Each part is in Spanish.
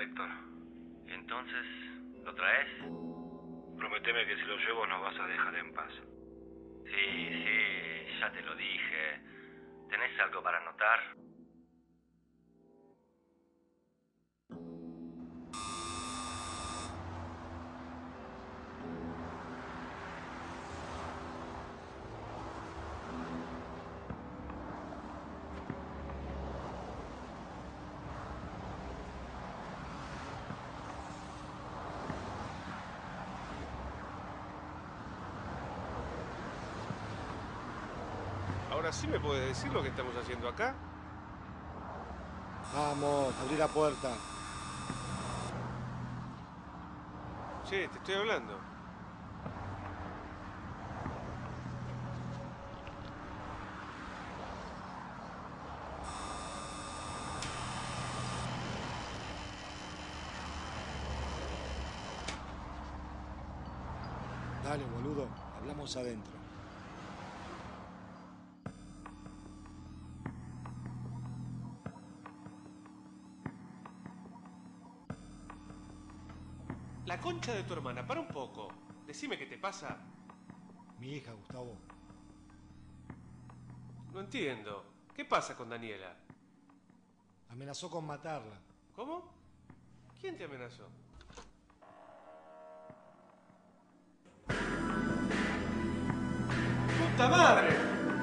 Héctor. Entonces, ¿lo traes? Prométeme que si lo llevo nos vas a dejar en paz. Sí, ya te lo dije. ¿Tenés algo para anotar? Ahora sí me puedes decir lo que estamos haciendo acá. Vamos, abrí la puerta. Che, te estoy hablando. Dale, boludo, hablamos adentro. La concha de tu hermana, para un poco. Decime qué te pasa. Mi hija, Gustavo. No entiendo. ¿Qué pasa con Daniela? Amenazó con matarla. ¿Cómo? ¿Quién te amenazó? ¡Puta madre!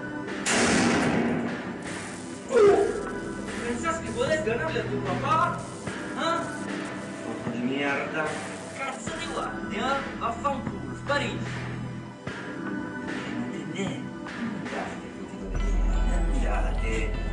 ¿Pensás que podés ganarle a tu papá? ¿Ah? ¡Poco de mierda! Cazzo di guardi, eh? Vaffanculo, sparisci! Non entendés? Andate, putito de mierda, andate.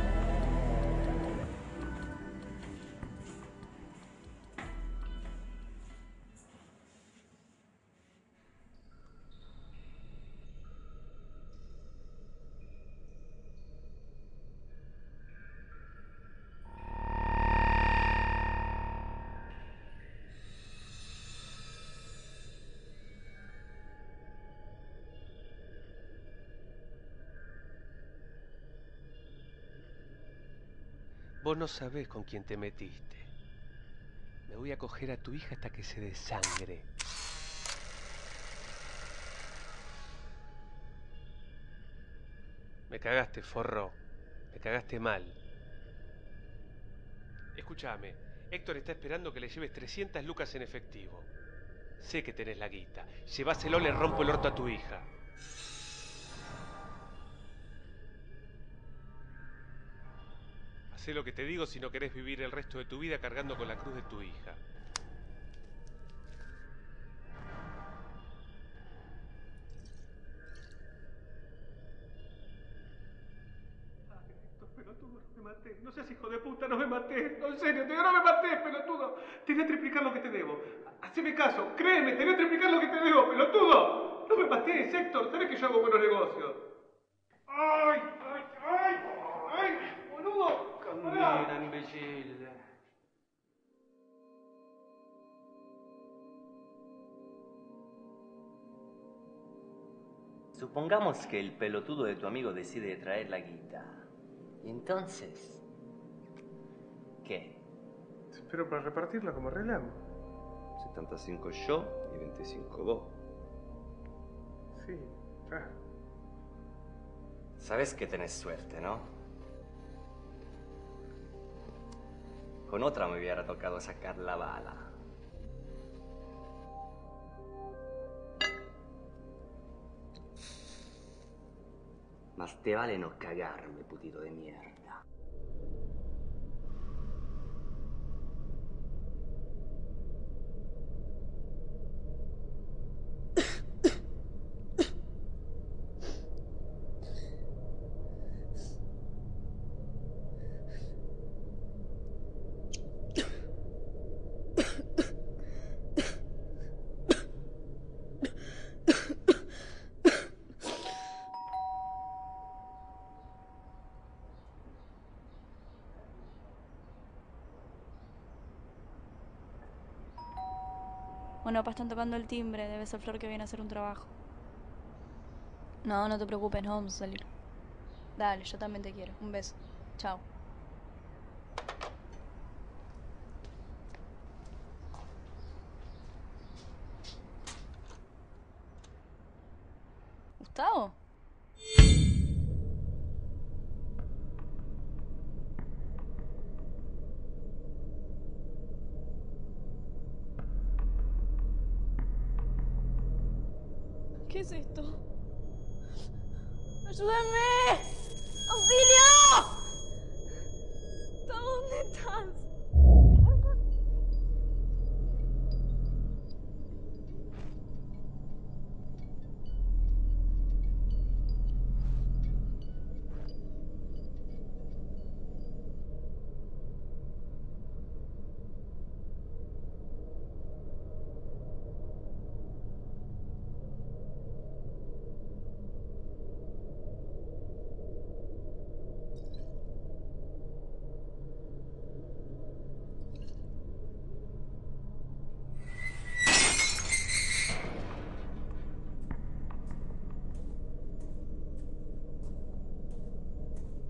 Vos no sabés con quién te metiste. Me voy a coger a tu hija hasta que se desangre. Me cagaste, forro. Me cagaste mal. Escúchame, Héctor está esperando que le lleves 300 lucas en efectivo. Sé que tenés la guita. Llévaselo, le rompo el orto a tu hija. Hacé lo que te digo si no querés vivir el resto de tu vida cargando con la cruz de tu hija. Pelotudo, no me maté. No seas hijo de puta, no me maté. No, en serio, te digo, no me maté, pelotudo. Te voy a triplicar lo que te debo. Haceme caso, créeme, te voy a triplicar lo que te debo, pelotudo. No me maté, Héctor, sabes que yo hago buenos negocios. ¡Ay, ay, ay! ¡Ay, boludo! Cammina, imbecille. Supongamos que el pelotudo de tu amigo decide traer la guita. ¿Y entonces? ¿Qué? Pero para repartirla como arreglamos. 75 yo y 25 vos. Sí, ya. Sabes que tenés suerte, ¿no? Con otra me hubiera tocado sacar la bala. Más te vale no cagarme, putito de mierda. Bueno, papá, están tocando el timbre. Debe ser Flor que viene a hacer un trabajo. No, no te preocupes, no vamos a salir. Dale, yo también te quiero. Un beso. Chao. Gustavo? ¿Qué es esto? ¡Ayúdame! ¡Auxilio! ¿Dónde estás?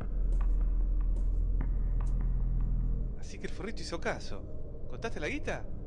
Así que el forrito hizo caso. ¿Contaste la guita?